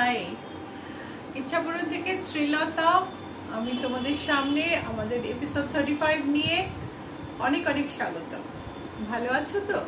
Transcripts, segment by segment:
High, ইচ্ছাপুরন থেকে শ্রীলতা। আমি তোমাদের সামনে আমাদের এপিসোড 35 নিয়ে অনেক অনেক স্বাগত। ভালো আছো তো?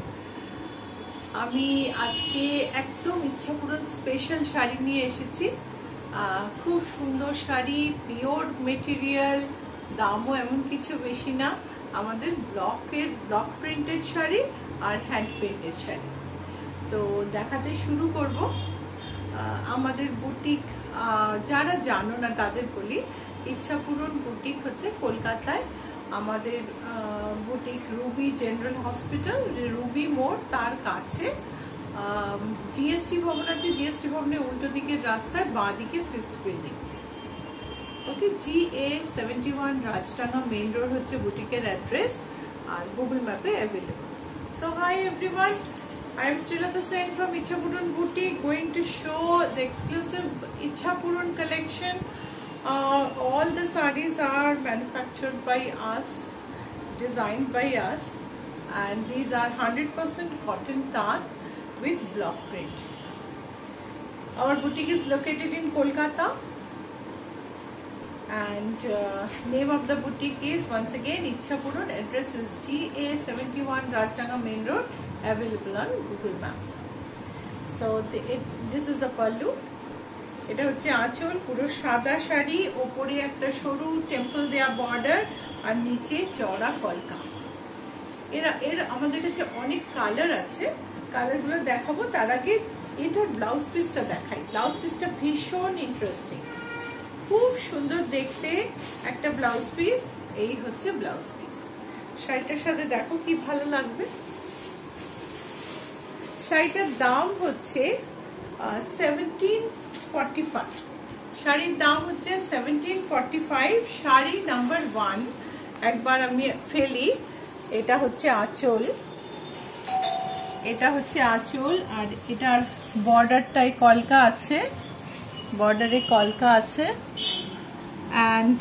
আমি আজকে একদম ইচ্ছাপুরন স্পেশাল শাড়ি নিয়ে এসেছি। খুব সুন্দর শাড়ি, পিওর মেটেরিয়াল, দামও এমন কিছু বেশি না। আমাদের ব্লক প্রিন্টেড শাড়ি আর হ্যান্ড পেইন্টেড শাড়ি। তো দেখাতে শুরু করব। আমাদের বুটিক যারা জানো না তাদের বলি, ইচ্ছাপুরন বুটিক হচ্ছে কলকাতায়। আমাদের boutique ruby general hospital, ruby মোড়, তার কাছে জিএসটি ভবন আছে। জিএসটি ভবনের উল্টো দিকের রাস্তায় বাঁ দিকে 5th building. Okay, GA71 Rajdanga main road হচ্ছে বুটিকের অ্যাড্রেস, আর গুগল ম্যাপে available. So hi everyone, I am Srilata Sen from Ichhapuran Boutique, going to show the exclusive Ichhapuran collection. All the sarees are manufactured by us, designed by us, and these are 100% cotton taat with block print. Our boutique is located in Kolkata, and name of the boutique is once again Ichhapuran. Address is GA71 Rajtanga Main Road, available on Google Maps. So this is the pallu. এটা হচ্ছে আঁচল, পুরো সাদা শাড়ি, ওপরে একটা সরু temple দেয়া border, আর নিচে চওড়া কলকা। এর আমাদের কাছে অনেক কালার আছে, কালারগুলো দেখাবো। তার আগে এটার ব্লাউজ পিসটা দেখাই। ব্লাউজ পিসটা ভীষণ ইন্টারেস্টিং, খুব সুন্দর দেখতে একটা ব্লাউজ পিস। এই হচ্ছে ব্লাউজ পিস। শাড়িটার সাথে দেখো কি ভালো লাগবে। শাড়িটার দাম হচ্ছে 1745। শাড়ির দাম হচ্ছে 1745। শাড়ি নাম্বার 1 একবার আমি ফেলি। এটা হচ্ছে আঁচল, এটা হচ্ছে আঁচল, আর এটার বর্ডারটাই কলকা আছে, বর্ডারে কলকা আছে, অ্যান্ড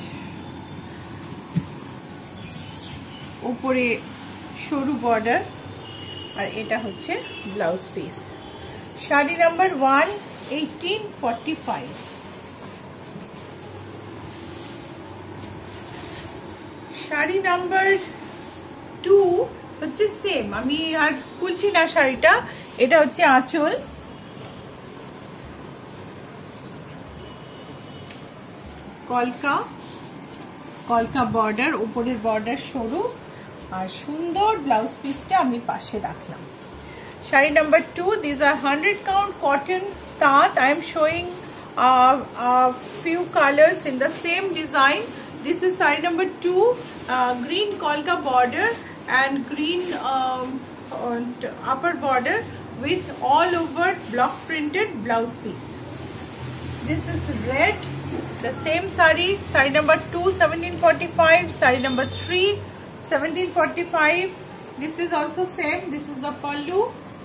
উপরে সরু বর্ডার, আর এটা হচ্ছে blouse piece. Sari number 1 1845। Sari number 2 হচ্ছে সেম, আমি আর খুলছি না শাড়িটা। এটা হচ্ছে আঁচল, কলকা, কলকা বর্ডার, উপরের বর্ডার সরু, আর সুন্দর ব্লাউজ পিসটা আমি পাশে রাখলাম। Sari number 2, these are 100 count cotton taat. I am showing a few colors in the same design. This is saree number 2, green kolka border and green upper border with all over block printed blouse piece. This is red, the same saree, saree number 2 1745, saree number 3 1745. This is also same. This is the pallu,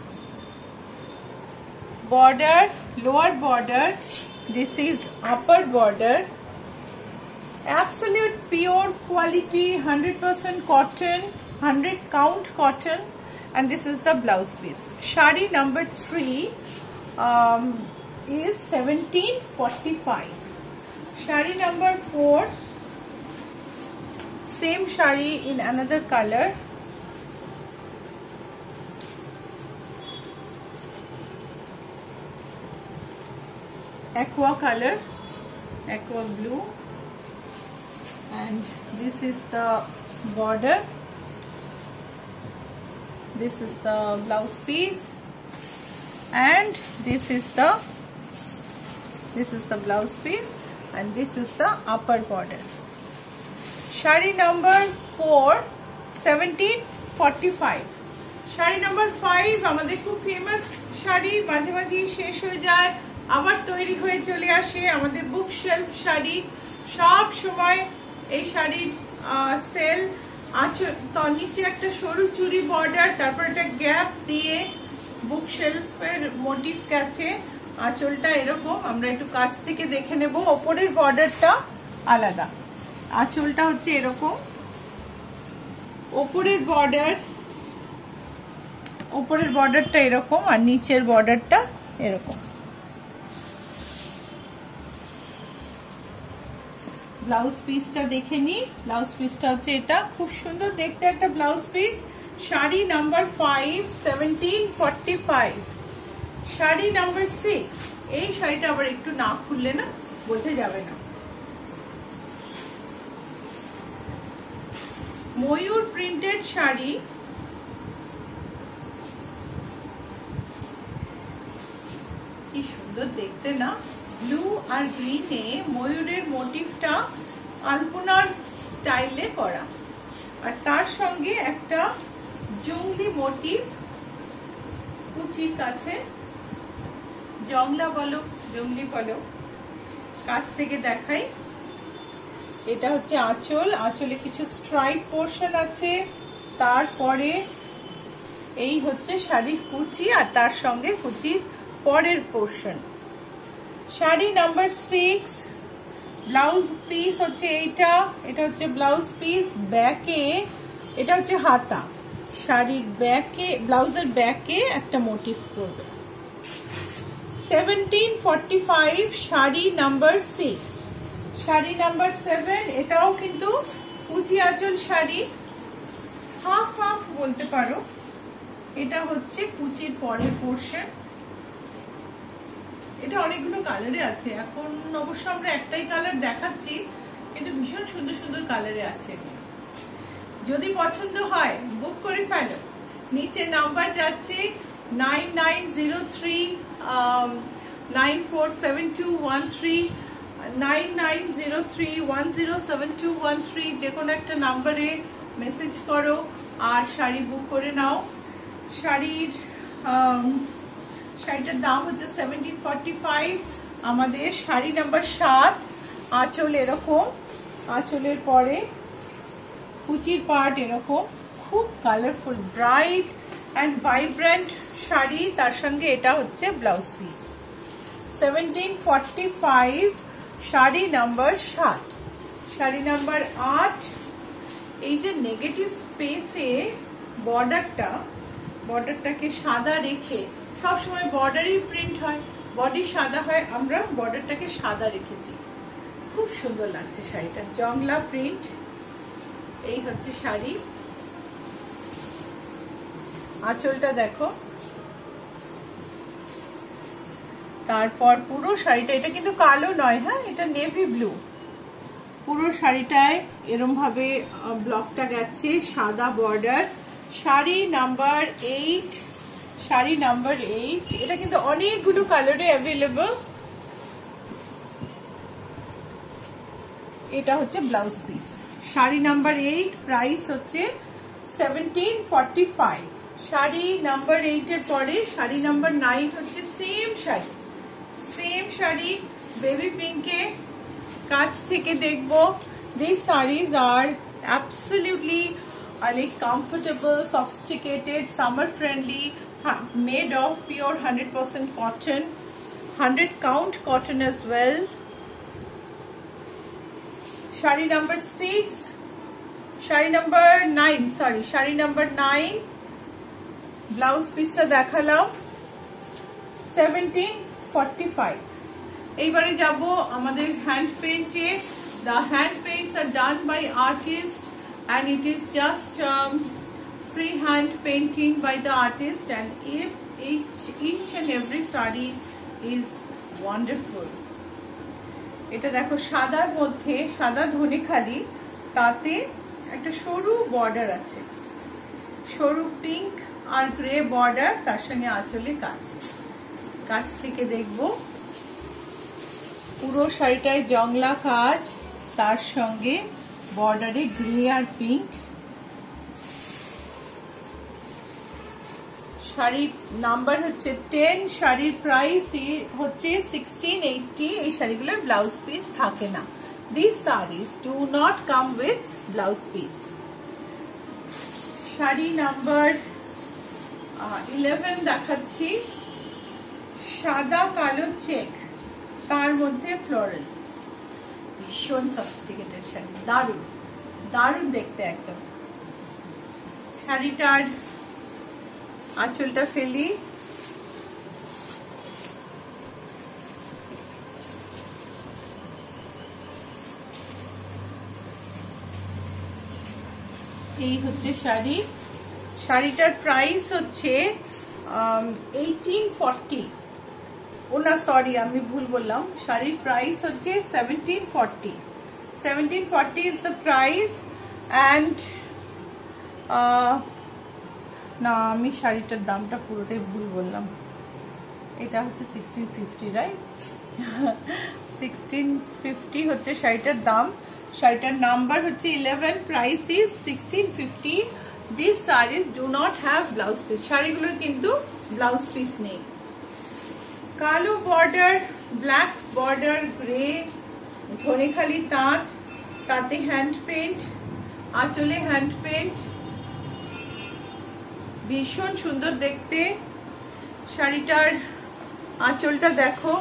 border, lower border, this is upper border, absolute pure quality, 100% cotton, 100 count cotton, and this is the blouse piece. Shari number 3 is 1745. Shari number 4, same shari in another color, aqua color, aqua blue, and this is the border, this is the blouse piece, and this is the blouse piece, and this is the upper border. Shari number 4 1745. Shari number 5 আমাদের খুব famous sari, মাঝে মাঝে শেষ হয়ে যায়, আবার তৈরি হয়ে চলে আসে। আমাদের বুক শেলফ শাড়ি, সব সময় এই শাড়ির সেল। তার নিচে একটা সরু চুড়ি বর্ডার, তারপর একটা গ্যাপ দিয়ে বুক শেলফের মোটিভ গেছে। আঁচলটা এরকম, আমরা একটু কাছ থেকে দেখে নেব। ওপরের বর্ডারটা আলাদা, আঁচলটা হচ্ছে এরকম, ওপরের বর্ডারটা এরকম, আর নিচের বর্ডারটা এরকম। ব্লাউজ পিসটা দেখে নি। ব্লাউজ পিসটা হচ্ছে এটা, খুব সুন্দর দেখতে একটা blouse piece. Sari number 5, 1745। Sari number 6, এই শাড়িটা আবার একটু না খুললে না বোঝা যাবে না। ময়ূর প্রিন্টেড শাড়ি, কি সুন্দর দেখতে না। ব্লু আর গ্রিনে ময়ূরের মোটিভটা আলপনার স্টাইলে করা, আর তার সঙ্গে একটা জংলি মোটিভ কুচির কাছে, জংলা বলো জংলি বলো, কাছ থেকে দেখাই। এটা হচ্ছে আঁচল, আঁচলে কিছু স্ট্রাইপ পোর্শন আছে। তারপরে এই হচ্ছে শাড়ির কুচি, আর তার সঙ্গে কুচির পরের portion. Sari number 6, blouse piece হচ্ছে এইটা, এটা হচ্ছে ব্লাউজ পিস। ব্যাকে এটা হচ্ছে হাতা, শাড়ির ব্যাকে, ব্লাউজের ব্যাকে একটা মোটিভ করবে। 1745 শাড়ি নাম্বার 6। শাড়ি নাম্বার 7, এটাও কিন্তু কুচি আঁচল শাড়ি, হাফ হাফ বলতে পারো। এটা হচ্ছে কুচির পরের পোর্শন। এটা অনেকগুলো কালারে আছে, এখন অবশ্য আমরা একটাই কালার দেখাচ্ছি, কিন্তু ভীষণ সুন্দর সুন্দর কালারে আছে। যদি পছন্দ হয় বুক করে ফেলো। নিচে নাম্বার যাচ্ছে 9903 947213, 9903 107213, যে কোনো একটা নাম্বারে মেসেজ করো আর শাড়ি বুক করে নাও। শাড়িটার দাম হচ্ছে 1745। আমাদের শাড়ি নাম্বার 7, আঁচল এরকম, আঁচলের পরে কুচির পার্ট এরকম, খুব colourful, bright and vibrant sari. তার সঙ্গে এটা হচ্ছে blouse piece. 1745 sari number 7। Sari number 8, এই যে নেগেটিভ স্পেসে বর্ডারটাকে সাদা রেখে, সবসময় বর্ডারই প্রিন্ট হয়, বডি সাদা হয়, আমরা বর্ডারটাকে সাদা রেখেছি, খুব সুন্দর লাগছে শাড়িটা। জংলা প্রিন্ট, এই হচ্ছে শাড়ি। আঁচলটা দেখো। তারপর পুরো শাড়িটা, এটা কিন্তু কালো নয়, হ্যাঁ এটা নেভি ব্লু। পুরো শাড়িটায় এরম ভাবে ব্লকটা গেছে, সাদা border. Sari number 8, sari number 8, এটা কিন্তু অনেকগুলো কালারে অ্যাভেলেবল। এটা হচ্ছে blouse piece. Sari number 8, price হচ্ছে 1745। শাড়ি নাম্বার 8 এর পরে শাড়ি নাম্বার 9 হচ্ছে সেম শাড়ি, বেবি পিঙ্কে। কাছ থেকে দেখবো। These sarees are absolutely comfortable, sophisticated, summer friendly, made of pure 100% cotton, 100 count cotton as well. Shari number 6, shari number 9, sorry, shari number 9, blouse piece ta dekhalam 1745. এইবারে যাব আমাদের hand পেইন্টে। The hand paints are done by artists and it is just free hand painting by the artist, and each and every saree is wonderful. এটা দেখো সাদার মধ্যে, সাদা ধনেখালি, তাতে একটা সরু বর্ডার আছে, সরু পিঙ্ক আর গ্রে বর্ডার, তার সঙ্গে আঁচলে কাজ থেকে দেখবো। পুরো শাড়িটায় জংলা কাজ, তার সঙ্গে বর্ডারে গ্রে আর পিঙ্ক। শাড়ির নাম্বার হচ্ছে 10, শাড়ির প্রাইস হচ্ছে 1680। এই শাড়িগুলোর ব্লাউজ পিস থাকে না। These sarees do not come with blouse piece. Sari number 11 দেখাচ্ছি, সাদা কালো চেক, তার মধ্যে ফ্লোরাল, ভীষণ সফিস্টিকেটেড শাড়ি, দারুণ দারুণ দেখতে একদম। শাড়িটার আঁচলটা ফেলি, এই হচ্ছে শাড়ি, শাড়িটার প্রাইস হচ্ছে 1840। ও না সরি, আমি ভুল বললাম, শাড়ির প্রাইস হচ্ছে 1740। 1740 is the price and না আমি শাড়িটার দামটা পুরোটাই ভুল বললাম, এটা হচ্ছে 1650, রাইট? 1650 হচ্ছে শাড়িটার দাম। শাড়িটার নাম্বার হচ্ছে 11, price is 1650। This saris do not have blouse piece, শাড়িগুলোর কিন্তু ব্লাউজ পিস নেই। কালো border, black border, grey, Dhanekhali তাঁত, তাতে হ্যান্ড পেন্ট, আঁচলে হ্যান্ড পেন্ট, ভীষণ সুন্দর দেখতে। শাড়িটার আঁচলটা দেখো,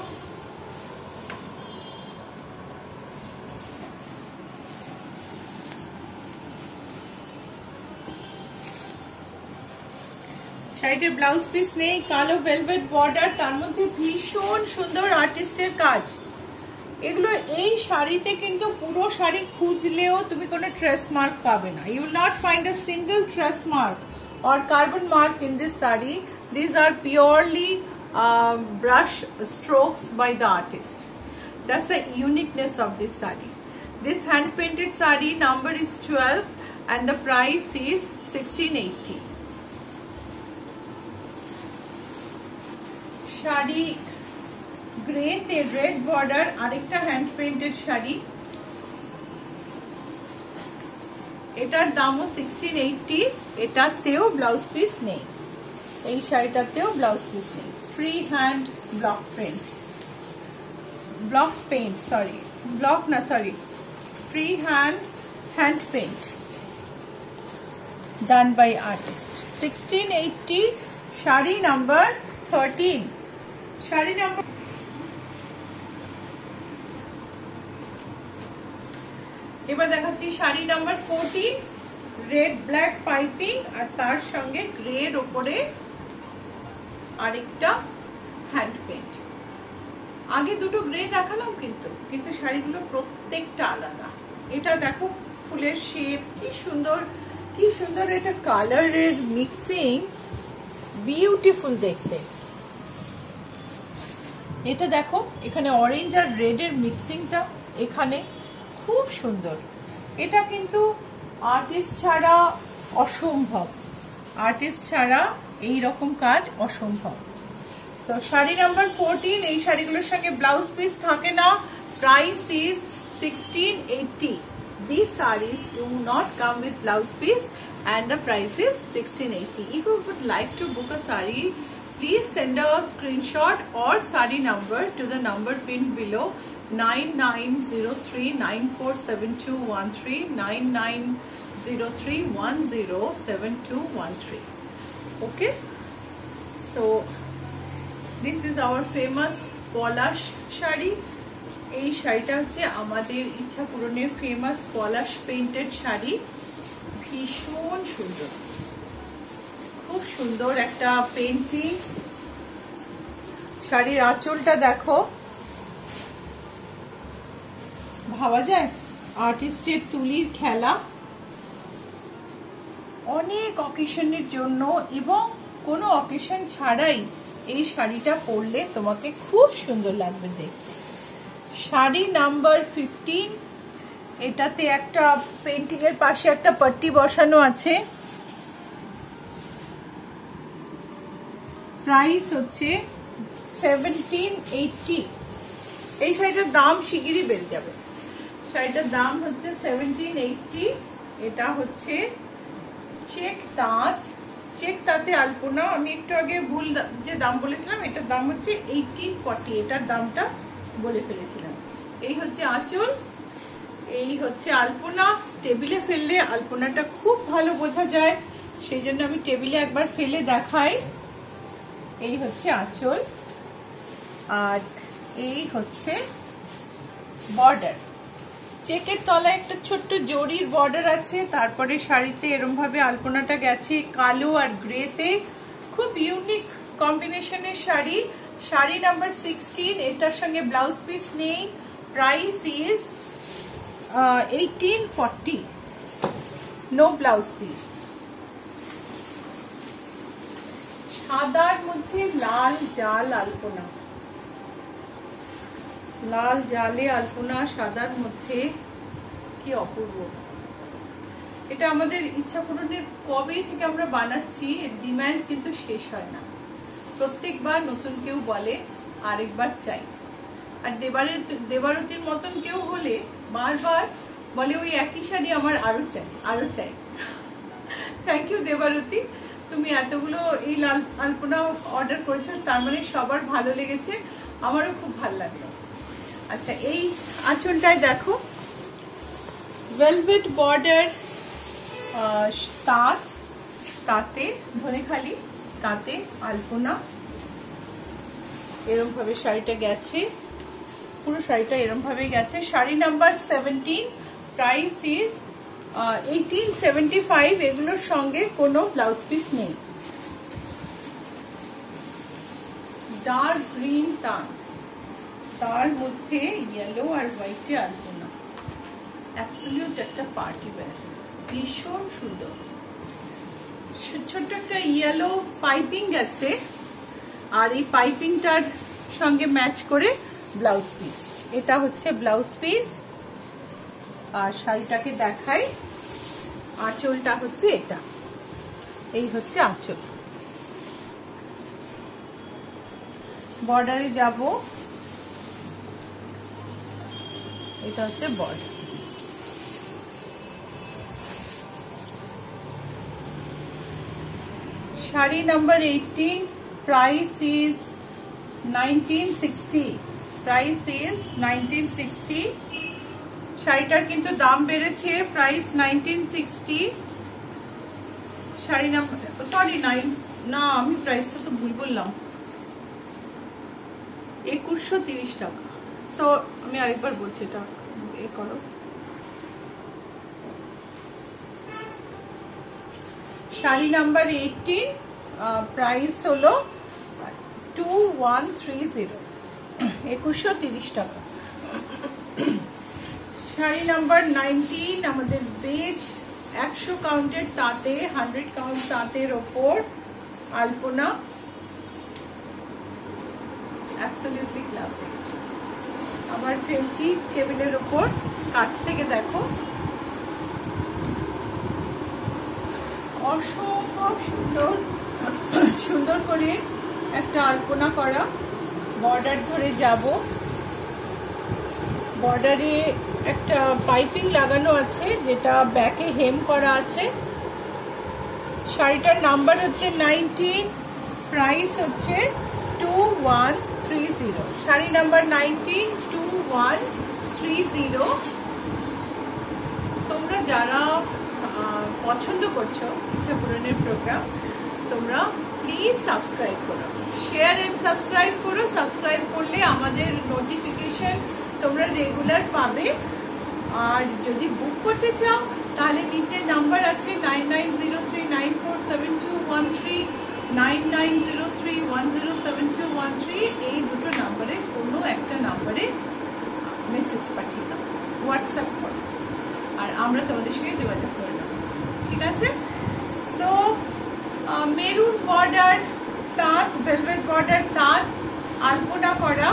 শাড়িটার ব্লাউজ পিস নেই, কালো ভেলভেট বর্ডার, তার মধ্যে ভীষণ সুন্দর আর্টিস্টের কাজ। এগুলো এই শাড়িতে কিন্তু পুরো শাড়ি খুঁজলেও তুমি কোনো ট্রেস মার্ক পাবে না। You will not find a single trace mark or carbon mark in this sari. These are purely brush strokes by the artist. That's the uniqueness of this sari. This hand painted sari number is 12 and the price is 1680. Shari grey te red border, arekta hand painted shari. এটার দামও 1680, এটাতেও blouse piece নেই, এই শাড়িটাতেও blouse piece নেই। Free hand block paint, free hand paint done by artist. 1680, sari number 13। Sari number এবার দেখাচ্ছি sari number 14, red black piping আর তার সঙ্গে গ্রের ওপরে আরেকটা হ্যান্ড পেন্ট। আগে দুটো গ্রে দেখালাম কিন্তু শাড়িগুলো প্রত্যেকটা আলাদা। এটা দেখো ফুলের শেপ, কি সুন্দর এটা কালারের মিক্সিং, বিউটিফুল দেখতে। এটা দেখো এখানে অরেঞ্জ আর রেড এর মিক্সিংটা এখানে খুব সুন্দর। এটা কিন্তু আর্টিস্ট ছাড়া অসম্ভব, আর্টিস্ট ছাড়া এই রকম কাজ অসম্ভব। সো শাড়ি নাম্বার 14, এই শাড়িগুলোর সঙ্গে ব্লাউজ পিস থাকে না। Price is 1680. These sarees do not come with blouse piece and the price is 1680. If you would like to book a saree, please send a screenshot or saree number to the number pinned below, 9903947213, 9903107213. Okay, so this is our famous Palash sari. এই শাড়িটা হচ্ছে আমাদের ইচ্ছা পূরণের famous পলাশ painted sari, ভীষণ সুন্দর, খুব সুন্দর একটা পেইন্টিং। শাড়ির আঁচলটা দেখো, ভাবা যায় আর্টিস্টের তুলির খেলা। অনেক অকেশনের জন্য এবং কোনো অকেশন ছাড়াই এই শাড়িটা পরলে তোমাকে খুব সুন্দর লাগবে দেখতে। শাড়ি নাম্বার 15, এটাতে একটা পেইন্টিং এর পাশে একটা পট্টি বসানো আছে। প্রাইস হচ্ছে 1780। এই শাড়িটার দাম শিগগিরই বেড়ে যাবে। শাড়িটার দাম হচ্ছে 1780। এটা হচ্ছে চেক তাঁতে আলপনা। আমি একটু আগে ভুল যে দাম বলেছিলাম, এটার দাম হচ্ছে 1840, এটার দামটা বলে ফেলেছিলাম। এই হচ্ছে আঁচল, এই হচ্ছে আলপনা। টেবিলে ফেললে আলপনাটা খুব ভালো বোঝা যায়, সেই জন্য আমি টেবিলে একবার ফেলে দেখাই। এই হচ্ছে আঁচল আর এই হচ্ছে বর্ডার। চেকের তলায় একটা ছোট্ট জরির বর্ডার আছে, তারপরে শাড়িতে এরকম ভাবে আলপনাটা গেছে কালো আর গ্রেতে। খুব ইউনিক কম্বিনেশনের শাড়ি। শাড়ি নাম্বার 16, এটার সঙ্গে ব্লাউজ পিস নেই। Price is 1840। No blouse piece. সাদার মধ্যে লাল জাল আলপনা, লাল জালে আলপনা সাদার মধ্যে, কি অপূর্ব। এটা আমাদের ইচ্ছা পূরণের কবে থেকে আমরা বানাচ্ছি, ডিমান্ড কিন্তু শেষ হয় না। প্রত্যেকবার নতুন কেউ বলে আরেকবার চাই। আর দেবারতির মতন কেউ হলে বারবার বলে ওই একই শাড়ি আমার আরো চাই, আরো চাই। থ্যাংক ইউ দেবারতী, তুমি এতগুলো এই লাল আলপনা অর্ডার করেছো, তার মানে সবার ভালো লেগেছে, আমারও খুব ভালো লাগলো। আচ্ছা, এই আঁচলটায় দেখো ভেলভেট বর্ডার, তাতে ধনেখালি, তাতে আলপনা, এরকম ভাবে শাড়িটা গেছে, পুরো শাড়িটা এরকম ভাবে গেছে। Sari number 17, price is 1875। এগুলোর সঙ্গে কোনো ব্লাউজ পিস নেই। ডার্ক গ্রিন টান, তার মধ্যে ইয়েলো আর হোয়াইটে আলপনা, অ্যাবসলিউট একটা পার্টি ওয়্যার, ভীষণ সুন্দর। ছোট্ট একটা ইয়েলো পাইপিং গেছে, আর এই পাইপিংটার সঙ্গে ম্যাচ করে ব্লাউজ পিস। এটা হচ্ছে ব্লাউজ পিস। আর শাড়িটাকে দেখাই, আঁচলটা হচ্ছে এটা, এই হচ্ছে আঁচল। বর্ডারে যাব, এটা হচ্ছে border. Sari number 18, price is 1960। Price is 1960। শাড়িটার কিন্তু দাম বেড়েছে, প্রাইস 1960। শাড়ি নাম্বার, সরি 9 না, আমি প্রাইসটা তো ভুল বললাম, 2130 টাকা। সো আমি আরেকবার বলছি, এটা এ করো। শাড়ি নাম্বার 18, প্রাইস হলো 2130, 2130 টাকা। শাড়ি নাম্বার 19, আমাদের বেজ 100 কাউন্টের তাঁতে, 100 কাউন্ট তাঁতের ওপর আলপনা, অ্যাবসলিউটলি ক্লাসিক। আবার ফেলছি টেবিলের ওপর, কাছ থেকে দেখো, অসম্ভব সুন্দর, সুন্দর করে একটা আলপনা করা। বর্ডার ধরে যাব, বর্ডারে একটা পাইপিং লাগানো আছে, যেটা ব্যাকে হেম করা আছে। শাড়িটার নাম্বার হচ্ছে 19, প্রাইস হচ্ছে 2130। শাড়ি নাম্বার 19, 2130। তোমরা যারা পছন্দ করছো ইচ্ছা পূরণের প্রোগ্রাম, তোমরা প্লিজ সাবস্ক্রাইব করো, শেয়ার এন্ড সাবস্ক্রাইব করো। সাবস্ক্রাইব করলে আমাদের নোটিফিকেশন তোমরা রেগুলার পাবে। আর যদি বুক করতে চাও তাহলে নিচে নাম্বার আছে 9903947213, 9903107213। এই দুটো নাম্বারে কোনো একটা নাম্বারে মেসেজ পাঠিয়ে দাও, হোয়াটসঅ্যাপ করো, আর আমরা তোমাদের সঙ্গে যোগাযোগ করে নেব, ঠিক আছে? সো মেরুন বর্ডার তাঁত, ভেলভেট বর্ডার তাঁত, আলপনা করা,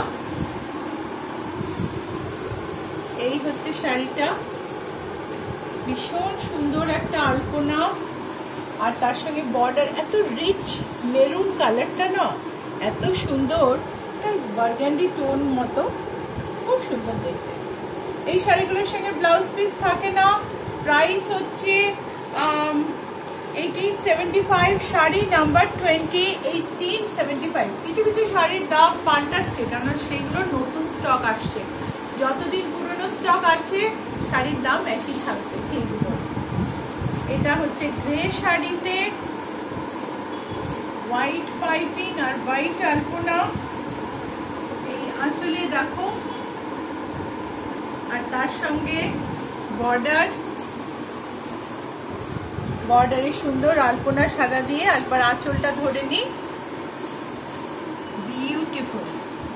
এই হচ্ছে শাড়িটা। ভীষণ সুন্দর একটা আলপনা, আর তার সঙ্গে বর্ডার, এত রিচ মেরুন কালারটা না, এত সুন্দর, বার্গান্ডি টোন মতো, খুব সুন্দর দেখতে। এই শাড়িগুলোর সঙ্গে ব্লাউজ পিস থাকে না। প্রাইস হচ্ছে 1875। শাড়ি নাম্বার 20, 1875। কিছু কিছু শাড়ির দাম পাল্টাচ্ছে, কেননা সেগুলো নতুন স্টক আসছে। যতদিন পুরনো স্টক আছে শাড়ির দাম একই থাকবে সেইগুলো। এটা হচ্ছে গ্রে শাড়িতে হোয়াইট পাইপিং আর হোয়াইট আলপনা, এই আঁচলে দেখো, আর তার সঙ্গে বর্ডার, বর্ডারে সুন্দর আলপনা সাদা দিয়ে। একবার আঁচলটা ধরে নি, বিউটিফুল।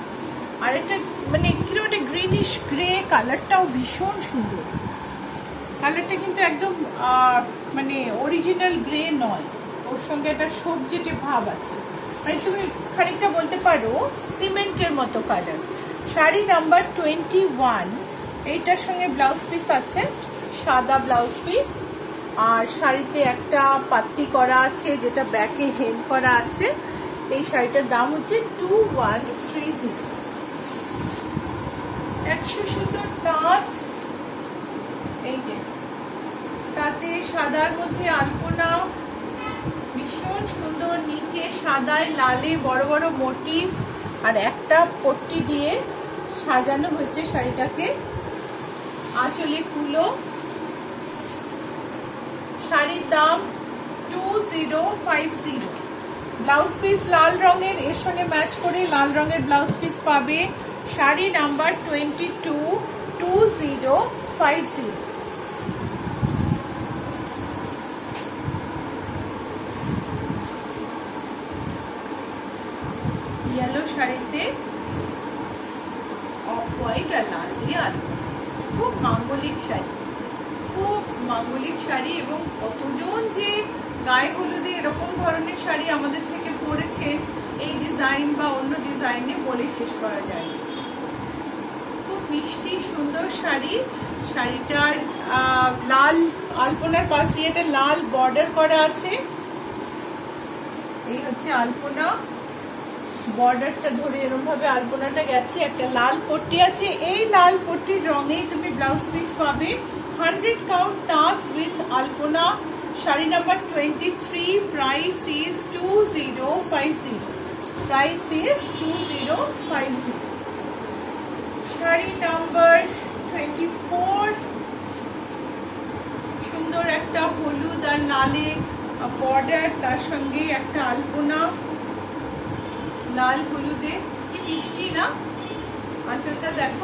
আর এটা মানে কিরকম একটা গ্রিনিশ গ্রে কালারটাও ভীষণ সুন্দর, কালারটা কিন্তু একদম মানে অরিজিনাল গ্রে নয়, ওর সঙ্গে একটা সবজেটে ভাব আছে, মানে তুমি খানিকটা বলতে পারো সিমেন্টের মতো কালার। শাড়ি নাম্বার 21, এইটার সঙ্গে ব্লাউজ পিস আছে, সাদা ব্লাউজ পিস, আর শাড়িতে একটা পাত্তি করা আছে যেটা ব্যাকে হেম করা আছে। এই শাড়িটার দাম হচ্ছে 2130। 100 সুতোর তাঁত, এই যে তাতে সাদার মধ্যে আলপনা, ভীষণ সুন্দর, নিচে সাদায় লালে বড় বড় মোটিভ আর একটা পট্টি দিয়ে সাজানো হয়েছে শাড়িটাকে। আঁচলে কুলো। শাড়ির দাম 2050। ব্লাউজ পিস লাল রঙের, এর সঙ্গে ম্যাচ করে লাল রঙের ব্লাউজ পিস পাবে। শাড়ি নাম্বার 222050। ইয়েলো শাড়িতে অফ হোয়াইট আর লাল দিয়ে আলপনা, খুব মাঙ্গলিক শাড়ি, খুব মাঙ্গলিক শাড়ি। এবং কতজন যে গায়ে হলুদে এরকম ধরনের শাড়ি আমাদের থেকে পরেছে এই ডিজাইন বা অন্য ডিজাইনে বলে শেষ করা যায়। খুব মিষ্টি সুন্দর শাড়ি। শাড়িটার লাল আলপনার পাশ দিয়ে একটা লাল বর্ডার করা আছে, এই হচ্ছে আলপনা। বর্ডারটা ধরে এরকম ভাবে আলপনাটা গেছে, একটা লাল পট্টি আছে, এই লাল পট্টির রঙেই তুমি ব্লাউজ পিস পাবে। 100 কাউন্ট তাঁত উইথ আলপনা। Sari number 23, price is 2050। Price is 2050। Sari number 24, সুন্দর একটা হলুদ আর লালে বর্ডার, তার সঙ্গে একটা আলপনা লাল হলুদে, কি মিষ্টি না। আঁচলটা দেখো।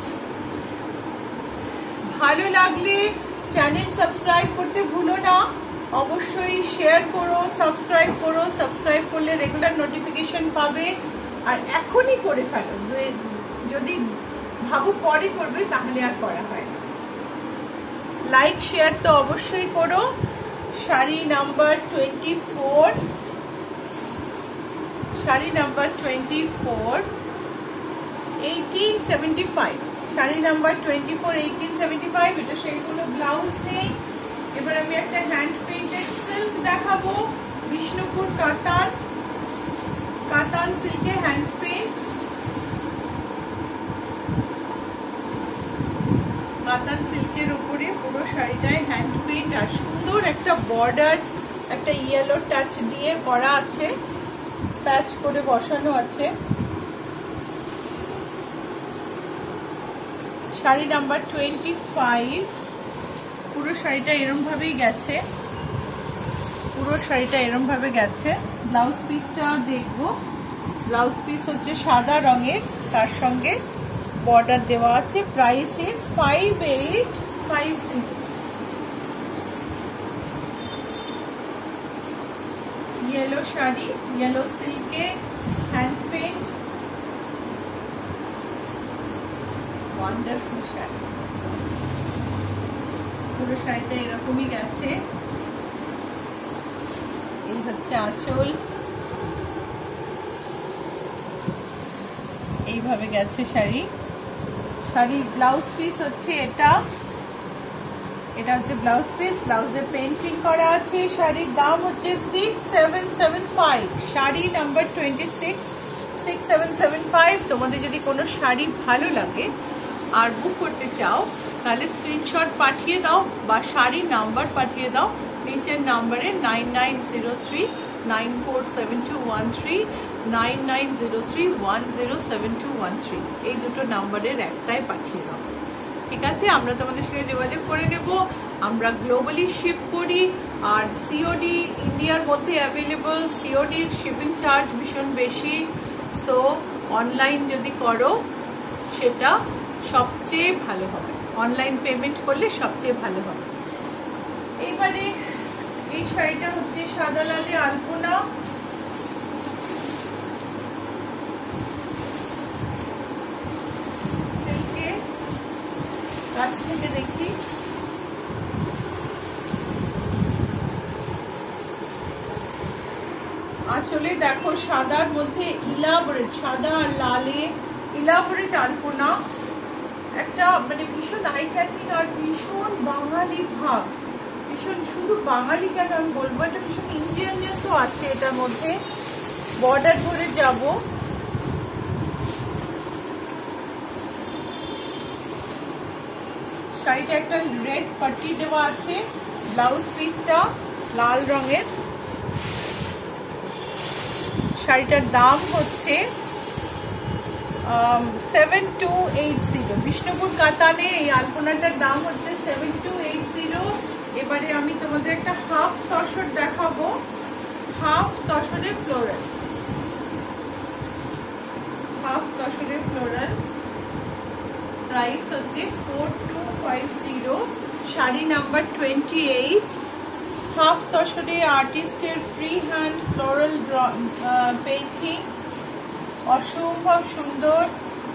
ভালো লাগলে চ্যানেল সাবস্ক্রাইব করতে ভুলো না, অবশ্যই শেয়ার করো, সাবস্ক্রাইব করো। সাবস্ক্রাইব করলে রেগুলার নোটিফিকেশন পাবে। আর এখনই করে ফেলো, যদি ভাবো পরে করবে তাহলে আর করা হয় না। লাইক শেয়ার তো অবশ্যই করো। Sari number 24, sari number 24, 1875। Sari number 24, 1875। এটা সেইগুলো ব্লাউজ নেই। এবার আমি একটা হ্যান্ড পেইন্টেড সিল্ক দেখাবো, বিষ্ণুপুর কাতান, কাতান সিল্কে হ্যান্ড পেইন্ট। কাতান সিল্কের উপরে পুরো শাড়িটায় হ্যান্ড পেইন্ট আর সুন্দর একটা বর্ডার, একটা ইয়েলো টাচ দিয়ে করা আছে, প্যাচ করে বসানো আছে। শাড়ি নাম্বার 25। পুরো শাড়িটা এরম ভাবেই গেছে, পুরো শাড়িটা এরম ভাবে গেছে। ব্লাউজ পিসটা দেখবো। ব্লাউজ পিস হচ্ছে সাদা রঙের, তার সঙ্গে বর্ডার দেওয়া আছে। Price is 5850। Yellow sari, yellow সিল্কে হ্যান্ড পেইন্ট, ওয়ান্ডারফুল শাড়ি। পুরো শাড়িটা এরকমই গেছে। এই হচ্ছে আঁচল, এইভাবে গেছে শাড়ি। শাড়ির ব্লাউজ পিস হচ্ছে এটা, এটা হচ্ছে ব্লাউজ পিস, ব্লাউজে পেন্টিং করা আছে। শাড়ির দাম হচ্ছে 6775। শাড়ি নাম্বার 26, 6775। তোমাদের যদি কোনো শাড়ি ভালো লাগে আর বুক করতে চাও তাহলে স্ক্রিনশট পাঠিয়ে দাও বা শাড়ির নাম্বার পাঠিয়ে দাও নিচের নাম্বারে 9903947213, 9903107213। এই দুটো নাম্বারের একটাই পাঠিয়ে দাও, ঠিক আছে? আমরা তোমাদের সঙ্গে যোগাযোগ করে নেব। আমরা গ্লোবালি শিপ করি আর সিওডি ইন্ডিয়ার মধ্যে অ্যাভেলেবল। সিওডির শিপিং চার্জ ভীষণ বেশি, সো অনলাইন যদি করো সেটা সবচেয়ে ভালো হবে, অনলাইন পেমেন্ট করলে সবচেয়ে ভালো হবে। এইবারে এই শাড়িটা হচ্ছে সাদা লালে আলপনা, সিল্কে, কাছ থেকে দেখি। দেখো সাদার মধ্যে ইলাবোরেট, সাদা আর লালে ইলাবোরেট আলপনা, একটা মানে ভীষণ আই ক্যাচিং আর ভীষণ বাঙালি ভাব, ভীষণ শুধু বাঙালি কেন আমি বলবো, এটা ভীষণ ইন্ডিয়াননেসও আছে এটার মধ্যে। বর্ডার ধরে যাব, শাড়িটা একটা রেড পাটি দেওয়া আছে, ব্লাউজ পিসটা লাল রঙের। শাড়িটার দাম হচ্ছে 7280। বিষ্ণুপুর কাতানে এই আলপনাটার দাম হচ্ছে 7280। এবারে আমি তোমাদের একটা হাফ তসর দেখাবো, হাফ তসরে ফ্লোরাল, হাফ তসরে ফ্লোরাল, প্রাইস হচ্ছে 4250। শাড়ি নাম্বার 28। হাফ তসরে আর্টিস্টের ফ্রি হ্যান্ড ফ্লোরাল পেইন্টিং, অসম্ভব সুন্দর,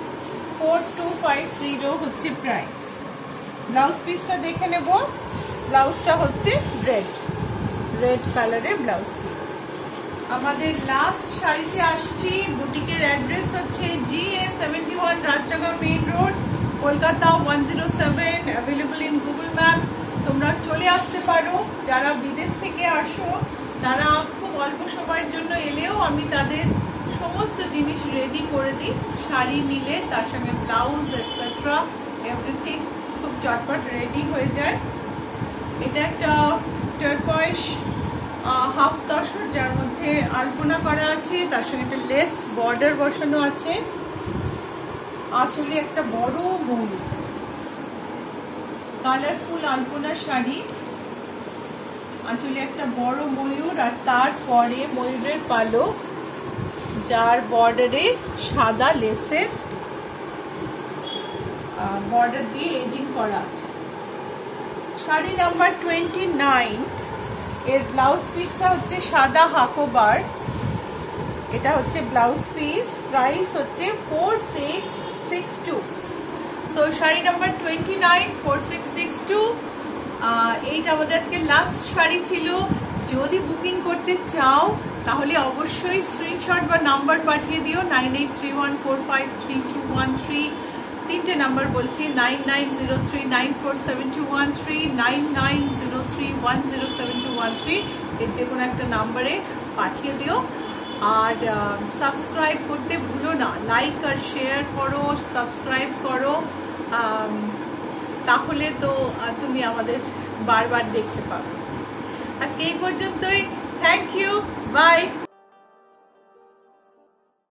4250 হচ্ছে প্রাইস। ব্লাউজ পিসটা দেখে নেব, ব্লাউজটা হচ্ছে রেড কালারের ব্লাউজ পিস। আমাদের লাস্ট শাড়িতে আসছি, বুটিকের অ্যাড্রেস হচ্ছে GA71 Rajdanga main road, Kolkata 107, available in Google map. তোমরা চলে আসতে পারো, যারা বিদেশ থেকে আসো তারা খুব অল্প সময়ের জন্য এলেও আমি তাদের সমস্ত জিনিস রেডি করে দিই। শাড়ি নিলে তার সঙ্গে ব্লাউজ এটসেট্রা এভরিথিং খুব চটপট রেডি হয়ে যায়। এটা একটা টার্কয়েশ হাফ তসর, যার মধ্যে আলপনা করা আছে, তার সঙ্গে একটা লেস বর্ডার বসানো আছে। আঁচলে একটা বড় ময়ূর, কালারফুল আলপনা শাড়ি, আঁচলে একটা বড় ময়ূর, আর তারপরে ময়ূরের পালক, যার বর্ডারে সাদা লেসের বর্ডার দিয়ে এজিং করা আছে। শাড়ি নাম্বার 29। এর ব্লাউজ পিসটা হচ্ছে সাদা হাকোবার, এটা হচ্ছে ব্লাউজ পিস, প্রাইস হচ্ছে 4662। So sari number 29 4662। এইটা আমাদের আজকে লাস্ট শাড়ি ছিল। যদি বুকিং করতে চাও তাহলে অবশ্যই স্ক্রিনশট বা নাম্বার পাঠিয়ে দিও 9831453213। তিনটে নাম্বার বলছি, 9903947213, 9903107213। এর যে কোনো একটা নাম্বারে পাঠিয়ে দিও। আর সাবস্ক্রাইব করতে ভুলো না, লাইক আর শেয়ার করো, সাবস্ক্রাইব করো, তাহলে তো তুমি আমাদের বারবার দেখতে পাবে। আজকে এই পর্যন্তই, থ্যাংক ইউ, বাই।